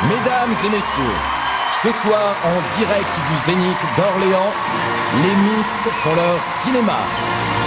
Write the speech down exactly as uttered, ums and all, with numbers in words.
Mesdames et messieurs, ce soir en direct du Zénith d'Orléans, les Miss font leur cinéma.